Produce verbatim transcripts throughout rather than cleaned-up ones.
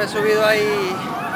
me he subido ahí.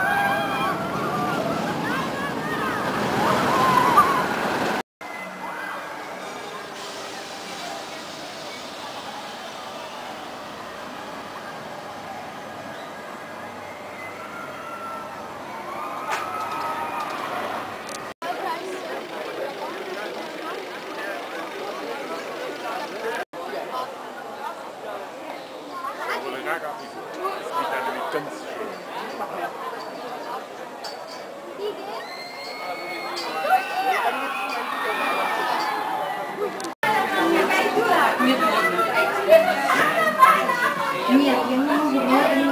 Нет, я не могу, но это не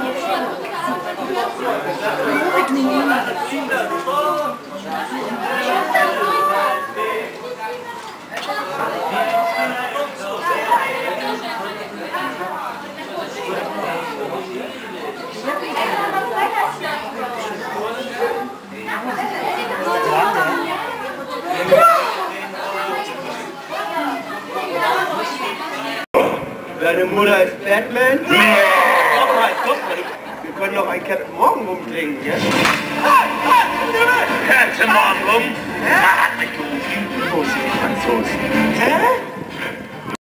Deine Mutter ist Batman? Nee! Guck mal, guck mal, wir können noch ein Captain Morgan rumklingen, ja? Captain Morgan rum? Er hat mich gerufen. Wo ist die Franzosen? Hä?